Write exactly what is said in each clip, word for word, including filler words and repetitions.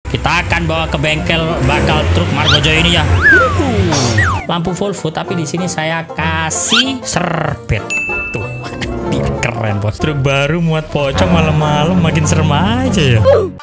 Kita akan bawa ke bengkel bakal truk Margojo ini ya. Lampu Volvo, tapi di sini saya kasih serbet. Tuh, biar keren bos. Truk baru muat pocong malam-malam makin serem aja ya.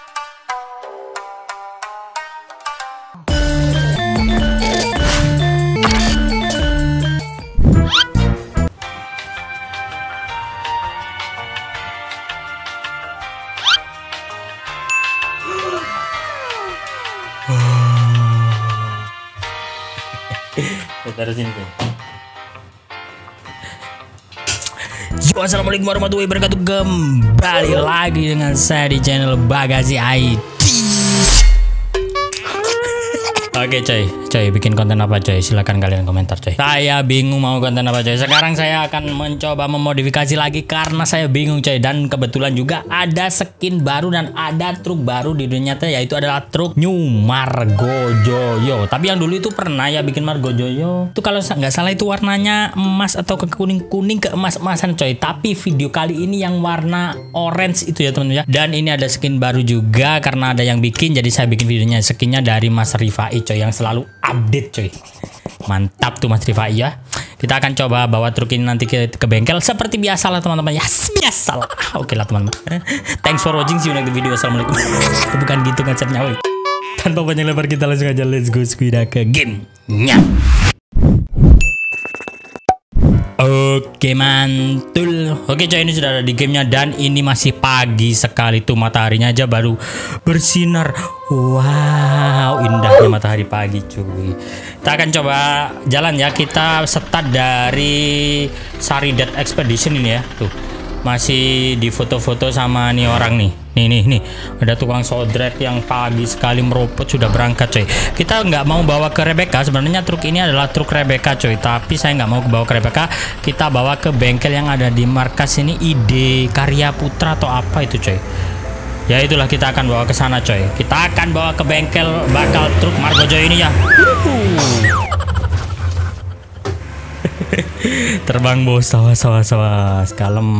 Taruh sini tuh. Yo, assalamualaikum warahmatullahi wabarakatuh. Kembali lagi dengan saya di channel Bagasi I D. Oke coy, coy bikin konten apa coy? Silahkan kalian komentar coy. Saya bingung mau konten apa coy. Sekarang saya akan mencoba memodifikasi lagi karena saya bingung coy. Dan kebetulan juga ada skin baru dan ada truk baru di dunia nyata, yaitu adalah truk New Margojo. Tapi yang dulu itu pernah ya bikin Margojo. Itu kalau nggak salah itu warnanya emas atau ke kuning-kuning ke emas-emasan coy. Tapi video kali ini yang warna orange itu ya teman-teman ya. Dan ini ada skin baru juga karena ada yang bikin. Jadi saya bikin videonya, skinnya dari Mas Rifai coy, yang selalu update coy. Mantap tuh Mas Rifai ya. Kita akan coba bawa truk ini nanti ke, ke bengkel seperti biasa lah teman-teman ya. Biasa lah. Oke lah teman-teman. Thanks for watching, see you next video. Assalamualaikum. Bukan gitu konsepnya woy. Tanpa panjang lebar kita langsung aja let's go squida ke gamenya. Oke mantul. Oke coy, ini sudah ada di gamenya dan ini masih pagi sekali tuh, mataharinya aja baru bersinar. Wow, indahnya matahari pagi cuy. Kita akan coba jalan ya. Kita start dari Saridat Expedition ini ya. Tuh masih di foto-foto sama nih orang nih. Nih nih nih ada tukang sodret yang pagi sekali meropot sudah berangkat coy. Kita nggak mau bawa ke Rebecca, sebenarnya truk ini adalah truk Rebecca coy, tapi saya nggak mau bawa ke Rebecca. Kita bawa ke bengkel yang ada di markas ini, I D Karya Putra atau apa itu coy. Ya itulah, kita akan bawa ke sana coy. Kita akan bawa ke bengkel bakal truk Margojo ini ya. Terbang bos, sawas sawas sawas kalem.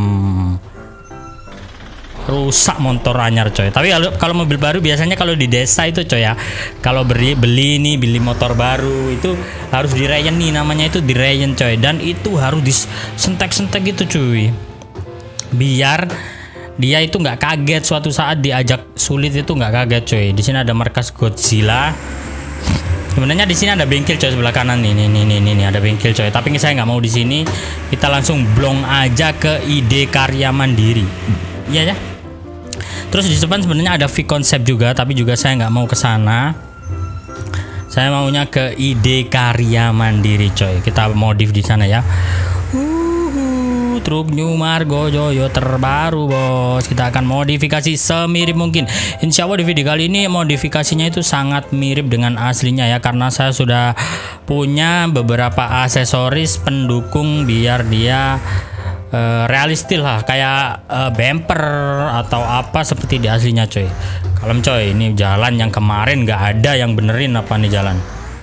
Rusak motor anyar coy. Tapi kalau mobil baru biasanya kalau di desa itu coy ya, kalau beli beli nih beli motor baru itu harus direyen nih, namanya itu direyen coy. Dan itu harus disentek-sentek gitu cuy, biar dia itu nggak kaget suatu saat diajak sulit, itu nggak kaget coy. Di sini ada markas Godzilla. Sebenarnya di sini ada bengkel coy sebelah kanan nih, nih, nih, nih, nih, nih ada bengkel coy. Tapi saya nggak mau di sini. Kita langsung blong aja ke I D Karya Mandiri. Iya ya. Terus di depan sebenarnya ada V-Concept juga, tapi juga saya nggak mau ke sana. Saya maunya ke I D Karya Mandiri coy. Kita modif di sana ya. Uh, truk New Margojo terbaru bos. Kita akan modifikasi semirip mungkin. Insya Allah di video kali ini modifikasinya itu sangat mirip dengan aslinya ya, karena saya sudah punya beberapa aksesoris pendukung biar dia Uh, realistis lah, kayak uh, bumper atau apa seperti di aslinya coy. Kalem coy, ini jalan yang kemarin nggak ada yang benerin apa nih jalan.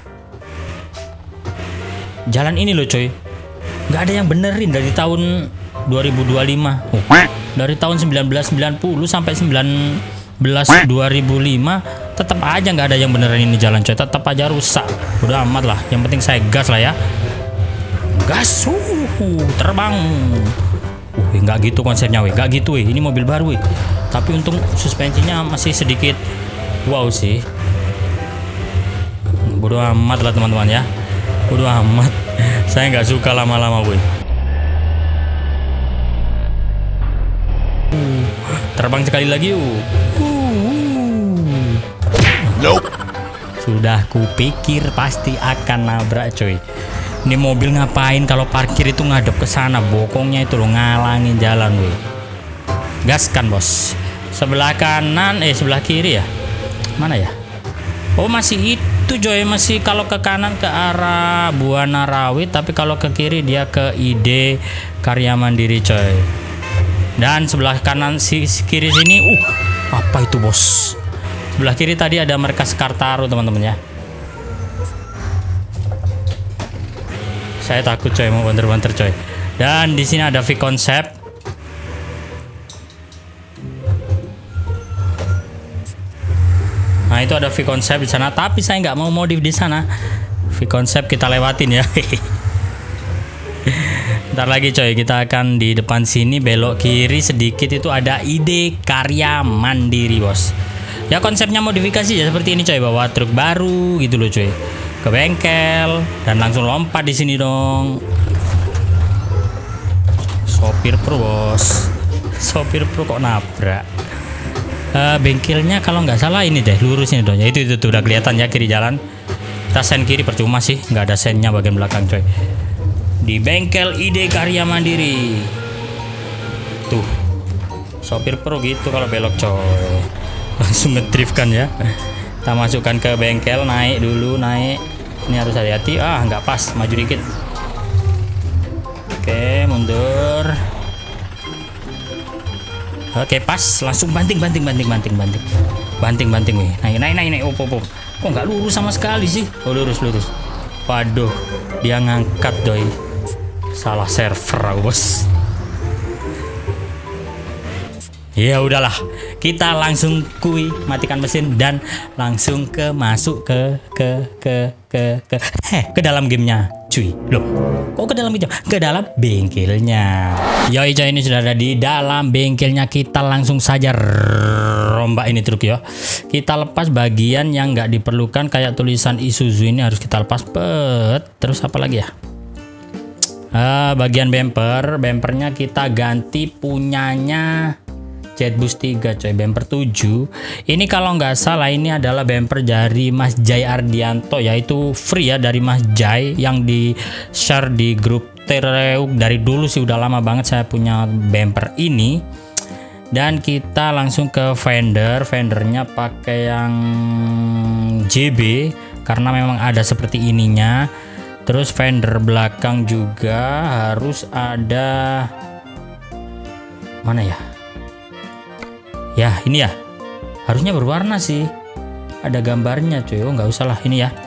Jalan ini loh coy, nggak ada yang benerin dari tahun dua ribu dua puluh lima. Oh, dari tahun seribu sembilan ratus sembilan puluh sampai sembilan belas dua ribu lima tetap aja nggak ada yang benerin ini jalan coy. Tetap aja rusak. Udah amat lah. Yang penting saya gas lah ya. Gas, uh, terbang. Uh, nggak gitu konsepnya weh, nggak gitu weh. Ini mobil baru weh. Tapi untung suspensinya masih sedikit wow sih. Bodoh amat lah teman-teman ya. Bodoh amat. Saya nggak suka lama-lama weh. Uh, terbang sekali lagi yuk. Uh. Nope. Sudah kupikir pasti akan nabrak coy. Ini mobil ngapain kalau parkir itu ngadep ke sana, bokongnya itu lo ngalangin jalan weh. Gaskan bos. Sebelah kanan eh sebelah kiri ya. Mana ya? Oh masih itu coy, masih kalau ke kanan ke arah Buana Rawit, tapi kalau ke kiri dia ke I D Karya Mandiri coy. Dan sebelah kanan si, si kiri sini uh apa itu bos? Sebelah kiri tadi ada markas Kartaro teman-teman ya. Saya takut coy mau banter-banter coy. Dan di sini ada V-Concept. Nah Nah itu ada V-Concept di sana, tapi saya nggak mau modif di sana. V-Concept kita lewatin ya. Ntar lagi coy, kita akan di depan sini belok kiri sedikit itu ada ide karya mandiri bos. Ya konsepnya modifikasi ya seperti ini coy, bawa truk baru gitu loh coy ke bengkel dan langsung lompat di sini dong. Sopir pro bos, sopir pro kok nabrak. Uh, bengkelnya kalau nggak salah ini deh lurus ini dong. Ya itu itu tuh udah kelihatan ya kiri jalan. Kita sen kiri percuma sih, nggak ada sennya bagian belakang coy. Di bengkel ide karya mandiri. Tuh. Sopir pro gitu kalau belok coy. Langsung ngedrift kan ya. Kita masukkan ke bengkel, naik dulu, naik. Ini harus hati-hati. Ah, nggak pas, maju dikit. Oke, mundur. Oke, pas, langsung banting banting banting banting banting. Banting banting wih. Naik naik naik naik. Op op op. Kok nggak lurus sama sekali sih? Oh, lurus lurus. Waduh, dia ngangkat doi. Salah server bos. Ya udahlah, kita langsung kui matikan mesin dan langsung ke masuk ke ke ke ke ke heh ke dalam gamenya cuy. Loh, kok ke dalam gamenya? Ke dalam bengkelnya. Yoi coy, ini sudah ada di dalam bengkelnya. Kita langsung saja rombak ini truk ya. Kita lepas bagian yang nggak diperlukan kayak tulisan Isuzu ini harus kita lepas. Pet. Terus apa lagi ya? Uh, bagian bumper, bumpernya kita ganti punyanya Jetbus tiga coy, bumper tujuh. Ini kalau nggak salah ini adalah bumper dari Mas Jai Ardianto, yaitu free ya dari Mas Jai yang di share di grup Tereuk. Dari dulu sih udah lama banget saya punya bumper ini. Dan kita langsung ke fender, fendernya pakai yang J B karena memang ada seperti ininya. Terus fender belakang juga harus ada, mana ya? Ya ini ya, harusnya berwarna sih. Ada gambarnya cuy. Oh nggak usah lah ini ya.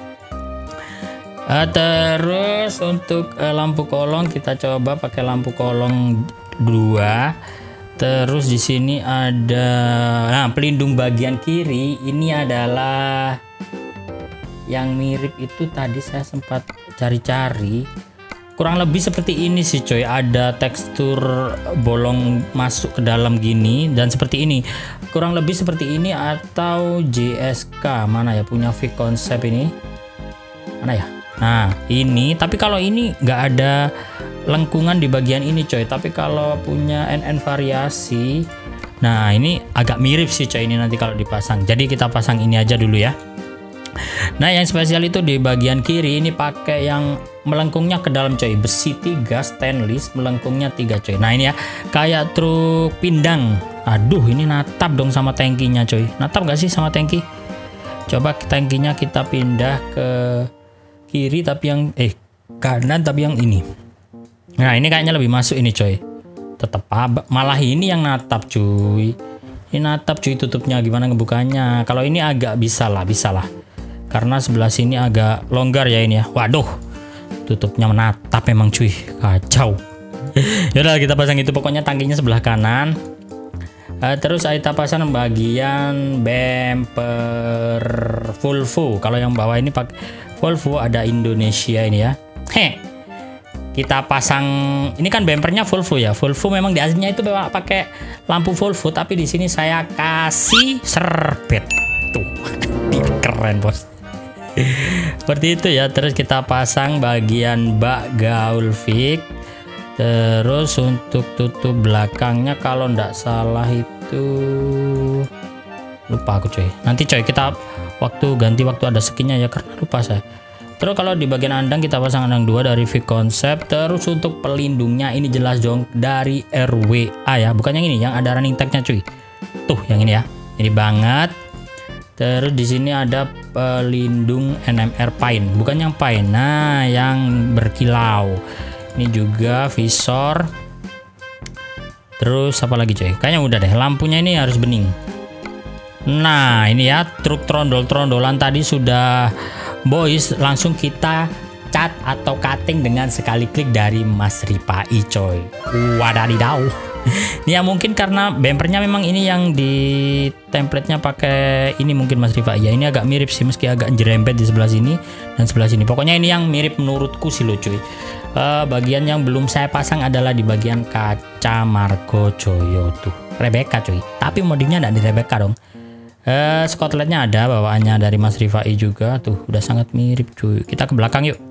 Uh, terus untuk uh, lampu kolong kita coba pakai lampu kolong dua. Terus di sini ada, nah pelindung bagian kiri ini adalah yang mirip itu tadi saya sempat cari-cari, kurang lebih seperti ini sih coy. Ada tekstur bolong masuk ke dalam gini dan seperti ini, kurang lebih seperti ini. Atau J S K mana ya punya V-Concept ini, mana ya? Nah ini, tapi kalau ini nggak ada lengkungan di bagian ini coy, tapi kalau punya N N variasi, nah ini agak mirip sih coy ini nanti kalau dipasang. Jadi kita pasang ini aja dulu ya. Nah yang spesial itu di bagian kiri ini pakai yang melengkungnya ke dalam coy, besi tiga stainless, melengkungnya tiga coy. Nah ini ya kayak truk pindang. Aduh ini natap dong sama tangkinya coy. Natap gak sih sama tangki? Coba tangkinya kita pindah ke kiri tapi yang eh kanan tapi yang ini. Nah ini kayaknya lebih masuk ini coy. Tetap malah ini yang natap cuy. Ini natap cuy, tutupnya gimana ngebukanya? Kalau ini agak bisa lah, bisa lah. Karena sebelah sini agak longgar ya ini ya. Waduh, tutupnya menatap memang cuy, kacau. Yaudah kita pasang itu, pokoknya tangkinya sebelah kanan. Uh, terus kita pasang bagian bumper Volvo. Kalau yang bawah ini pakai Volvo, ada Indonesia ini ya. Heh, kita pasang ini kan bumpernya Volvo ya. Volvo memang di aslinya itu pakai lampu Volvo, tapi di sini saya kasih serbet tuh. Keren bos. Seperti itu ya. Terus kita pasang bagian bak gaul fix. Terus untuk tutup belakangnya kalau ndak salah itu lupa aku coy. Nanti coy kita waktu ganti waktu ada skinnya ya, karena lupa saya. Terus kalau di bagian andang kita pasang andang dua dari V-Concept. Terus untuk pelindungnya ini jelas dong dari R W A ya, bukan yang ini yang ada running tag-nya cuy. Tuh yang ini ya. Ini banget. Terus di sini ada pelindung N M R Pine, bukan yang Pine. Nah, yang berkilau. Ini juga visor. Terus apa lagi coy? Kayaknya udah deh. Lampunya ini harus bening. Nah, ini ya truk trondol-trondolan tadi sudah boys, langsung kita cat atau cutting dengan sekali klik dari Mas Ripai coy. Wadadidau. Ini ya mungkin karena bumpernya memang ini yang di template-nya pakai ini mungkin Mas Rifa. Ya ini agak mirip sih meski agak jerempet di sebelah sini dan sebelah sini. Pokoknya ini yang mirip menurutku sih lo cuy. Uh, bagian yang belum saya pasang adalah di bagian kaca Margojoyo tuh. Rebecca cuy. Tapi modifnya enggak di Rebecca dong. Uh, Skotletnya ada bawaannya dari Mas Rifai juga tuh. Udah sangat mirip cuy. Kita ke belakang yuk.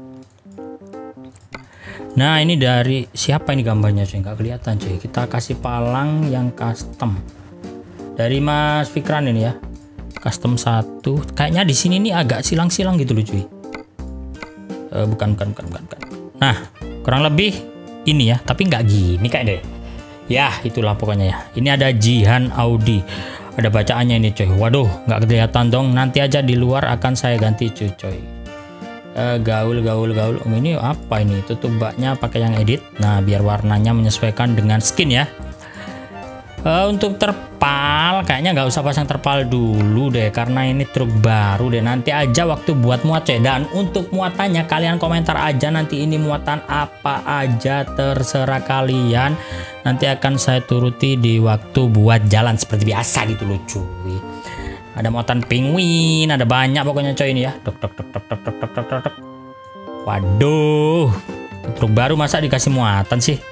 Nah ini dari siapa ini gambarnya cuy, nggak kelihatan cuy. Kita kasih palang yang custom dari Mas Fikran ini ya, custom satu. Kayaknya di sini nih agak silang-silang gitu loh cuy. Uh, bukan, bukan bukan bukan bukan. Nah kurang lebih ini ya, tapi nggak gini kayak deh. Ya itulah pokoknya ya. Ini ada Jihan Audi. Ada bacaannya ini cuy. Waduh nggak kelihatan dong. Nanti aja di luar akan saya ganti cuy coy. Uh, gaul gaul gaul um, ini apa ini, tutup baknya pakai yang edit. Nah biar warnanya menyesuaikan dengan skin ya. Uh, untuk terpal kayaknya nggak usah pasang terpal dulu deh karena ini truk baru deh, nanti aja waktu buat muat coy. Dan untuk muatannya kalian komentar aja nanti ini muatan apa aja, terserah kalian, nanti akan saya turuti di waktu buat jalan seperti biasa gitu loh cuy. Ada muatan penguin, ada banyak pokoknya coy ini ya. Dok dok dok dok dok dok dok dok dok. Waduh, truk baru masa dikasih muatan sih?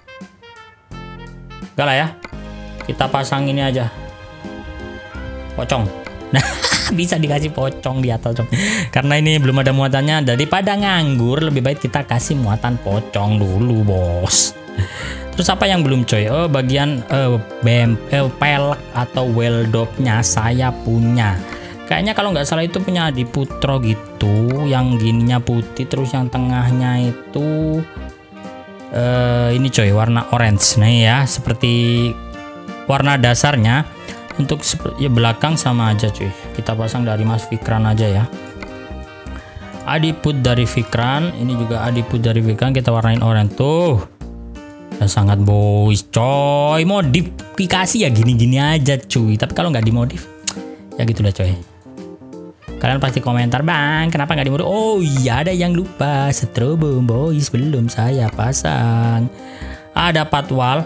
Enggak lah ya. Kita pasang ini aja. Pocong. Nah, bisa dikasih pocong di atas coy. Karena ini belum ada muatannya, daripada nganggur lebih baik kita kasih muatan pocong dulu, Bos. Terus apa yang belum coy? Oh bagian uh, bem, uh, pelek atau weldopnya saya punya. Kayaknya kalau nggak salah itu punya Adi Putro gitu. Yang gininya putih, terus yang tengahnya itu uh, ini coy warna orange. Nah ya seperti warna dasarnya. Untuk ya belakang sama aja cuy. Kita pasang dari Mas Fikran aja ya. Adiput dari Fikran. Ini juga Adiput dari Fikran. Kita warnain orange tuh. Sangat boys coy. Modifikasi ya gini-gini aja cuy. Tapi kalau nggak dimodif ya gitu lah coy. Kalian pasti komentar, bang kenapa nggak dimodif? Oh iya ada yang lupa, strobo boys belum saya pasang. Ada patwal.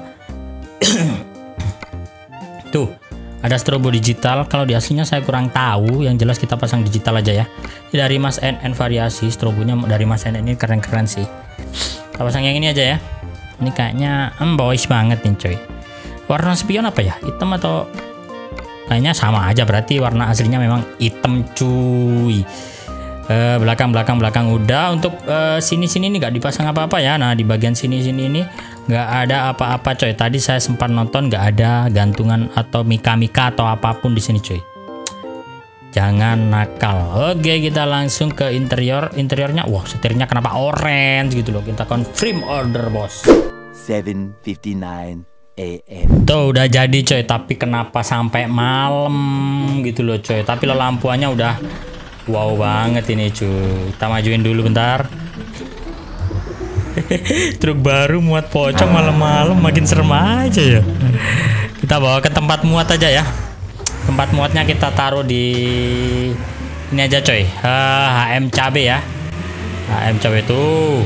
Tuh ada strobo digital. Kalau di aslinya saya kurang tahu, yang jelas kita pasang digital aja ya. Ini dari Mas N N variasi. Strobonya dari Mas N N ini keren-keren sih. Kita pasang yang ini aja ya. Ini kayaknya em boys banget nih coy. Warna spion apa ya? Hitam atau kayaknya sama aja, berarti warna aslinya memang hitam cuy. Eh, belakang belakang belakang udah. Untuk eh, sini sini ini nggak dipasang apa-apa ya. Nah di bagian sini sini ini nggak ada apa-apa coy. Tadi saya sempat nonton nggak ada gantungan atau mika-mika atau apapun di sini coy. Jangan nakal. Oke kita langsung ke interior. Interiornya wah setirnya kenapa orange gitu loh. Kita confirm order bos. seven fifty-nine A M Tuh udah jadi coy. Tapi kenapa sampai malam gitu loh coy. Tapi lo lampuannya udah wow banget ini cuy. Kita majuin dulu bentar. Truk baru muat pocong malam-malam makin serem aja ya. Kita bawa ke tempat muat aja ya. Tempat muatnya kita taruh di ini aja coy. uh, H M cabe ya. H M cabe tuh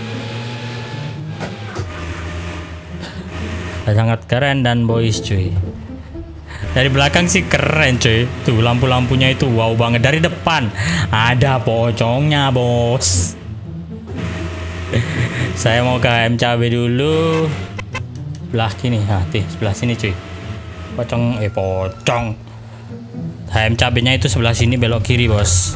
sangat keren dan boys cuy. Dari belakang sih keren cuy. Tuh lampu-lampunya itu wow banget. Dari depan ada pocongnya bos. Saya mau ke H M cabe dulu. Sebelah sini. Nah, tuh, sebelah sini cuy. Pocong eh pocong. H M cabenya itu sebelah sini belok kiri bos.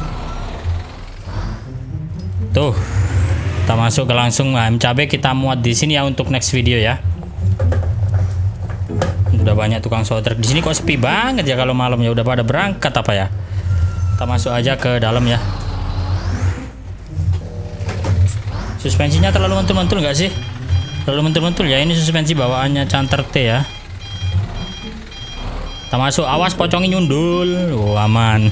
Tuh kita masuk ke langsung H M cabe. Kita muat di sini ya untuk next video ya. Udah banyak tukang solder di sini, kok sepi banget ya kalau malam ya. Udah pada berangkat apa ya. Kita masuk aja ke dalam ya. Suspensinya terlalu mentul-mentul nggak sih? Terlalu mentul-mentul ya. Ini suspensi bawaannya Canter T ya. Kita masuk, awas pocongnya nyundul. Oh, aman.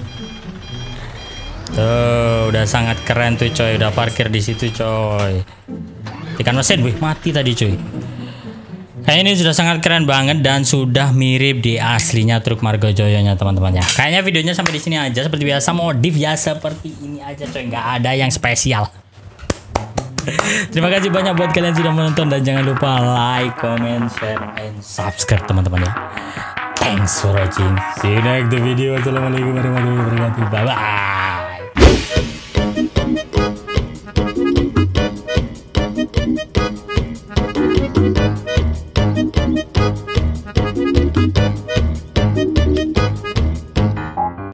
Tuh udah sangat keren tuh coy. Udah parkir di situ coy. Tekan mesin, wih mati tadi coy. Kayak ini sudah sangat keren banget dan sudah mirip di aslinya truk Margojoyo-nya teman-teman ya. Kayaknya videonya sampai di sini aja. Seperti biasa modif ya seperti ini aja coy. Nggak ada yang spesial. Terima kasih banyak buat kalian sudah menonton dan jangan lupa like, comment, share, and subscribe teman-teman ya. Thanks for watching. See you next video. Assalamualaikum warahmatullahi wabarakatuh. Bye bye.